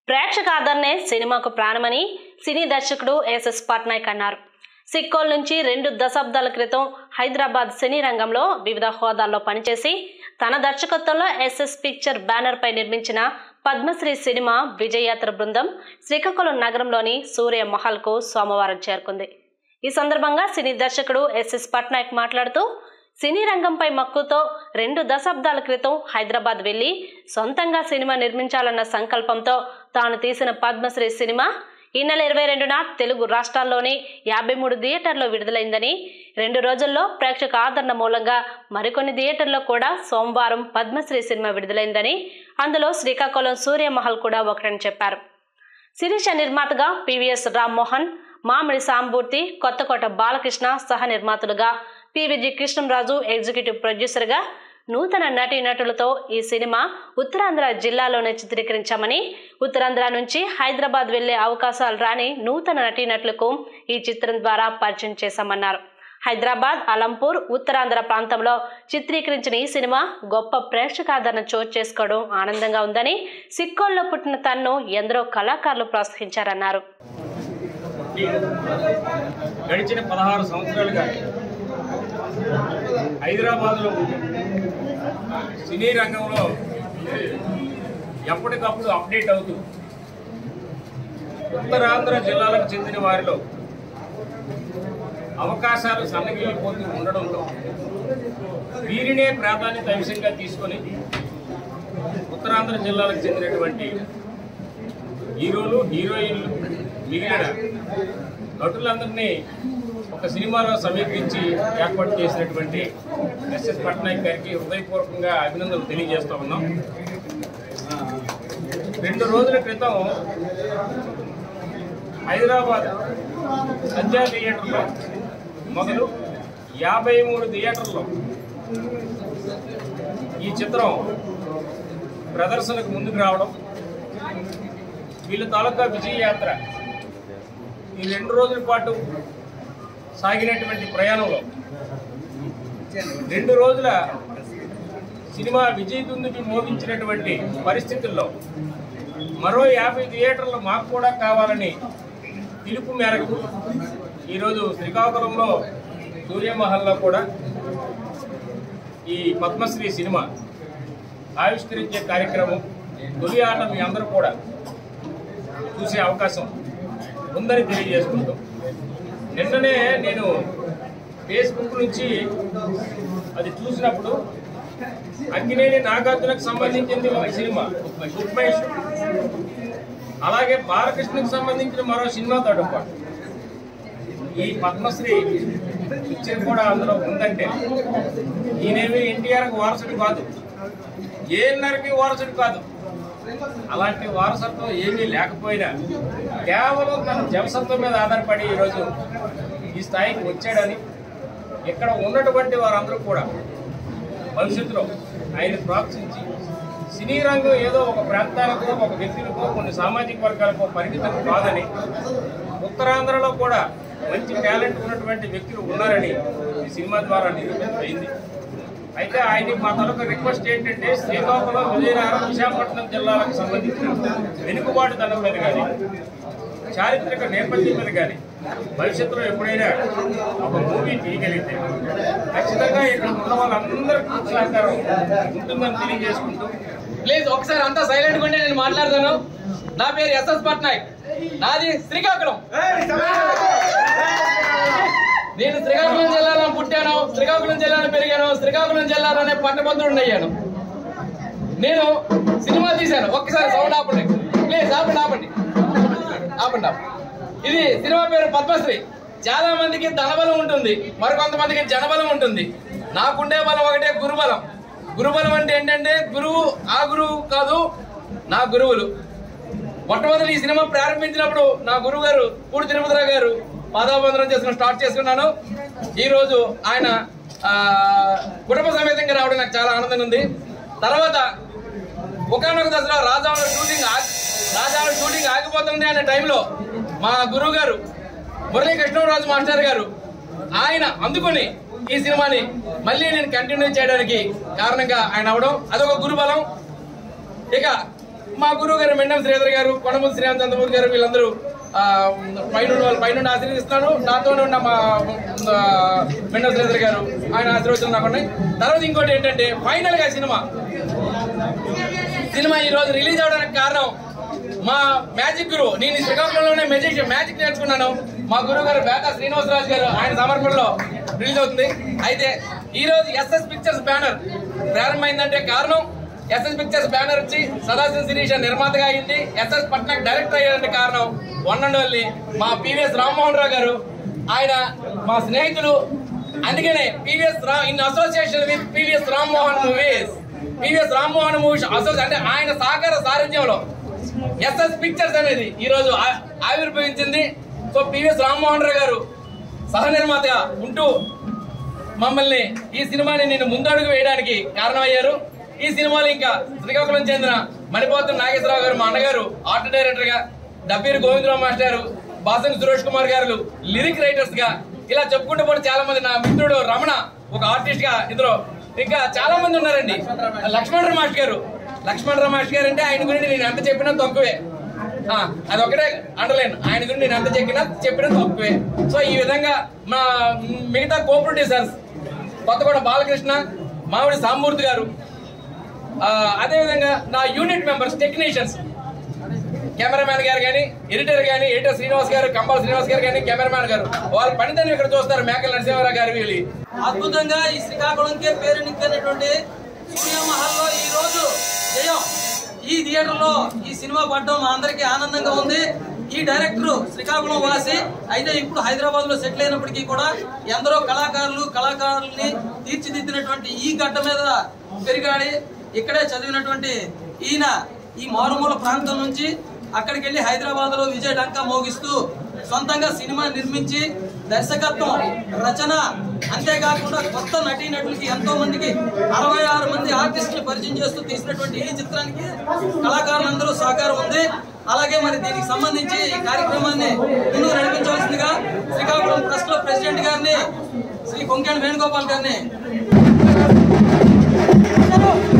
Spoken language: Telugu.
ప్రేక్షక ఆదరణే సినిమాకు ప్రాణమని సినీ దర్శకుడు ఎస.పట అన్నారు. సిక్కోల్ నుంచి 2 దశాబ్దాల క్రితం హైదరాబాద్ సినీ రంగంలో వివిధ హోదాల్లో పనిచేసి తన దర్శకత్వంలో ఎస్ఎస్ పిక్చర్ బ్యానర్ పై నిర్మించిన పద్మశ్రీ సినిమా విజయయాత్ర బృందం శ్రీకాకుళం నగరంలోని సూర్య మహల్ కు సోమవారం చేరుకుంది. ఈ సందర్భంగా సినీ దర్శకుడు ఎస.పట మాట్లాడుతూ సినీ రంగంపై మక్కువతో 2 దశాబ్దాల క్రితం హైదరాబాద్ వెళ్లి సొంతంగా సినిమా నిర్మించాలన్న సంకల్పంతో తాను తీసిన పద్మశ్రీ సినిమా ఈ నెల 22న తెలుగు రాష్ట్రాల్లోని 53 థియేటర్లో విడుదలైందని, 2 రోజుల్లో ప్రేక్షక ఆదరణ మూలంగా మరికొన్ని థియేటర్లో కూడా సోమవారం పద్మశ్రీ సినిమా విడుదలైందని, అందులో శ్రీకాకుళం సూర్య మహల్ కూడా ఒకటని చెప్పారు. శిరీష నిర్మాతగా పివిఎస్ రామ్మోహన్, మామిడి సాంబూర్తి, కొత్తకోట బాలకృష్ణ సహ నిర్మాతలుగా, పివిజి కృష్ణంరాజు ఎగ్జిక్యూటివ్ ప్రొడ్యూసర్గా నూతన నటీనటులతో ఈ సినిమా ఉత్తరాంధ్ర జిల్లాలోనే చిత్రీకరించామని, ఉత్తరాంధ్ర నుంచి హైదరాబాద్ వెళ్లే అవకాశాలు రాని నూతన నటీనటులకు ఈ చిత్రం ద్వారా పరిచయం చేశామన్నారు. హైదరాబాద్, అలంపూర్, ఉత్తరాంధ్ర ప్రాంతంలో చిత్రీకరించిన ఈ సినిమా గొప్ప ప్రేక్షకాదరణ చోటు చేసుకోవడం ఆనందంగా ఉందని, సిక్కోల్లో పుట్టిన తన్ను ఎందరో కళాకారులు ప్రోత్సహించారన్నారు. గడిచిన 16 సంవత్సరాలుగా హైదరాబాద్లో సినీ రంగంలో ఎప్పటికప్పుడు అప్డేట్ అవుతూ ఉత్తరాంధ్ర జిల్లాలకు చెందిన వారిలో అవకాశాలు సన్నగిల్లిపోతూ ఉండడంతో వీరినే ప్రాధాన్యత అంశంగా తీసుకొని ఉత్తరాంధ్ర జిల్లాలకు చెందినటువంటి హీరోలు, హీరోయిన్లు, మిగిలిన నటులందరినీ ఒక సినిమాలో సమీకరించి ఏర్పాటు చేసినటువంటి ఎస.పట గారికి హృదయపూర్వకంగా అభినందనలు తెలియజేస్తూ ఉన్నాం. 2 రోజుల క్రితం హైదరాబాద్ సంధ్యా థియేటర్లో మొదలు 53 థియేటర్లో ఈ చిత్రం ప్రదర్శనకు ముందుకు రావడం, వీళ్ళ తాలూకా విజయయాత్ర ఈ 2 రోజుల పాటు సాగినటువంటి ప్రయాణంలో 2 రోజుల సినిమా విజయదుందుకి మోగించినటువంటి పరిస్థితుల్లో మరో 50 థియేటర్లు మాకు కూడా కావాలని పిలుపు మేరకు ఈరోజు శ్రీకాకుళంలో సూర్యమహల్లో కూడా ఈ పద్మశ్రీ సినిమా ఆవిష్కరించే కార్యక్రమం తొలి ఆట మీ అందరూ కూడా చూసే అవకాశం ఉందని తెలియజేసుకుంటూ, నిన్ననే నేను ఫేస్బుక్ నుంచి అది చూసినప్పుడు అక్కినేని నాగార్జునకు సంబంధించింది ఒక సినిమా ఉప్మేష్, అలాగే బాలకృష్ణకు సంబంధించిన మరో సినిమాతో పాటు ఈ పద్మశ్రీ పిక్చర్ కూడా అందులో ఉందంటే ఈయనేమి ఎన్టీఆర్కి వారసుడు కాదు, ఏఎన్ఆర్కి వారసుడు కాదు. అలాంటి వారసత్వం ఏమీ లేకపోయినా కేవలం తన జవసత్వం మీద ఆధారపడి ఈరోజు ఈ స్థాయికి వచ్చాడని, ఇక్కడ ఉన్నటువంటి వారందరూ కూడా భవిష్యత్తులో ఆయన ప్రోత్సహించి సినీ రంగం ఏదో ఒక ప్రాంతాలకు, ఒక వ్యక్తులకు, కొన్ని సామాజిక వర్గాలకు పరిమితం కాదని, ఉత్తరాంధ్రలో కూడా మంచి టాలెంట్ ఉన్నటువంటి వ్యక్తులు ఉన్నారని ఈ సినిమా ద్వారా నిరూపించబడింది. అయితే ఆయన మా తాలూకా రిక్వెస్ట్ ఏంటంటే, శ్రీకాకుళం, విజయనగరం, విశాఖపట్నం జిల్లాలకు సంబంధించిన వెనుకబాటుతనం మీద కానీ, చారిత్రక నేపథ్యం మీద కానీ భవిష్యత్తులో ఎప్పుడైనా ఒక మూవీ తీయగలిగితే ఖచ్చితంగా ఇక్కడ ఉన్న వాళ్ళందరికీ సహకారం ఉంటుందని తెలియజేసుకుంటూ, ప్లీజ్ ఒకసారి అంతా సైలెంట్గా ఉంటే నేను మాట్లాడతాను. నా పేరు ఎస.పట, నాది శ్రీకాకుళం. నేను శ్రీకాకుళం జిల్లాలో పుట్టాను, శ్రీకాకుళం జిల్లాలో పెరిగాను, శ్రీకాకుళం జిల్లాలోనే పట్టభద్రుడిని అయ్యాను. నేను సినిమా తీశాను. ఒక్కసారి సౌండ్ ఆపండి ప్లీజ్, ఆపండి. ఇది సినిమా పేరు పద్మశ్రీ. చాలా మందికి ధనబలం ఉంటుంది, మరికొంతమందికి జనబలం ఉంటుంది. నాకుండే బలం ఒకటే, గురుబలం. గురుబలం అంటే ఏంటంటే గురువు, ఆ గురువు కాదు, నా గురువులు. మొట్టమొదటి ఈ సినిమా ప్రారంభించినప్పుడు నా గురువు గారు పూడి తిరుపతిరావు గారు పాదాబంధనం చేసుకుని స్టార్ట్ చేసుకున్నాను. ఈరోజు ఆయన కుటుంబ సమేతంగా రావడం నాకు చాలా ఆనందంగా ఉంది. తర్వాత ఒకనొక దశలో రాజాల షూటింగ్ ఆగిపోతుంది అనే టైంలో మా గురువు గారు మురళీ కృష్ణరాజు మాస్టర్ గారు ఆయన అందుకొని ఈ సినిమాని మళ్ళీ నేను కంటిన్యూ చేయడానికి కారణంగా ఆయన అవడం అదొక గురుబలం. ఇక మా గురువు గారు మెండం శ్రీధర్ గారు, కొండమూరి శ్రీరామచంద్రమూర్తి గారు వీళ్ళందరూ పైన ఆశీర్వదిస్తున్నాను. నాతోనే ఉన్న మా మెండం శ్రీధర్ గారు, ఆయన ఆశీర్వచనం నాకు ఉన్నాయి. తర్వాత ఇంకోటి ఏంటంటే ఫైనల్ గా సినిమా ఈ రోజు రిలీజ్ అవడానికి కారణం మా మ్యాజిక్ గురువు. నేను శ్రీకాకుళంలోనే మ్యాజిక్ నేర్చుకున్నాను. మా గురువు గారు బేతా శ్రీనివాసరాజు గారు, ఆయన సమర్పణలో రిలీజ్ అవుతుంది. అయితే ఈ రోజు ఎస్ఎస్ పిక్చర్స్ బ్యానర్ ప్రారంభమైందంటే కారణం ఎస్ఎస్ పిక్చర్స్ బ్యానర్ వచ్చి సదాశివ శిరీష నిర్మాతగా అయింది, ఎస.పట డైరెక్టర్ అయ్యారంటే కారణం వన్ అండ్ ఓన్లీ మా పివిఎస్ రామ్మోహన్ రావు గారు. ఆయన మా స్నేహితులు. అందుకనే in association with PVS Rammohan movies అంటే ఆయన సహకార సారథ్యంలో ఎస్ఎస్ పిక్చర్స్ అనేది ఈ రోజు ఆవిర్భవించింది. సో పివిఎస్ రామ్మోహన్ రావు గారు సహ నిర్మాతగా ఉంటూ మమ్మల్ని ఈ సినిమాని నేను ముందడుగు వేయడానికి కారణమయ్యారు. ఈ సినిమాలో ఇంకా శ్రీకాకుళం చెందిన మణిపోతున్న నాగేశ్వరరావు గారు, మా అన్నగారు ఆర్ట్ డైరెక్టర్ గా, Dabbiru Govindarao master, Basan Suresh Kumar garu lyric writers గా, ఇలా చెప్పుకుంటూ పోతే చాలా మంది, నా మిత్రుడు రమణ ఒక ఆర్టిస్ట్ గా, ఇందులో ఇంకా చాలా మంది ఉన్నారండి. లక్ష్మణరావు మాస్టర్ గారు అంటే ఆయన గురించి నేను ఎంత చెప్పినా తక్కువే. అదొకటే అండర్లైన్, ఆయన గురించి నేను ఎంత చెప్పినా తక్కువే. సో ఈ విధంగా మా మిగతా కో ప్రొడ్యూసర్స్ కొత్తగూడ బాలకృష్ణ, మామిడి సామూర్తి గారు, అదేవిధంగా నా యూనిట్ మెంబర్స్, టెక్నీషియన్స్, కెమెరామ్యాన్ గారు కానీ, ఎడిటర్ శ్రీనివాస్ గారు, కంబాల శ్రీనివాస్ గారు కానీ, కెమెరామ్యాన్ గారు, వాళ్ళ పనితనం ఇక్కడ చూస్తారు. మేకల నరసింహారావు గారు వీళ్ళు అద్భుతంగా ఈ శ్రీకాకుళంకే పేరు నిక్కినటువంటి సూర్య మహల్లో ఈ రోజు జయం. ఈ థియేటర్ లో ఈ సినిమా పడడం మా అందరికీ ఆనందంగా ఉంది. ఈ డైరెక్టర్ శ్రీకాకుళం వాసి అయితే ఇప్పుడు హైదరాబాద్ లో సెటిల్ అయినప్పటికీ కూడా ఎందరో కళాకారుల్ని తీర్చిదిద్దినటువంటి ఈ గడ్డ మీద పెరిగాడి ఇక్కడే చదివినటువంటి ఈయన ఈ మారుమూల ప్రాంతం నుంచి అక్కడికి వెళ్లి హైదరాబాద్ లో విజయ డంకా మోగిస్తూ సొంతంగా సినిమా నిర్మించి దర్శకత్వం, రచన, అంతేకాకుండా కొత్త నటీనటులకి ఎంతో మందికి 66 మంది ఆర్టిస్టులు పరిచయం చేస్తూ తీసినటువంటి ఈ చిత్రానికి కళాకారులందరూ సహకారం ఉంది. అలాగే మరి దీనికి సంబంధించి ఈ కార్యక్రమాన్ని ముందుకు నడిపించవలసిందిగా శ్రీకాకుళం ప్రెస్ క్లబ్ ప్రెసిడెంట్ గారిని, శ్రీ కొంకేణ వేణుగోపాల్ గారిని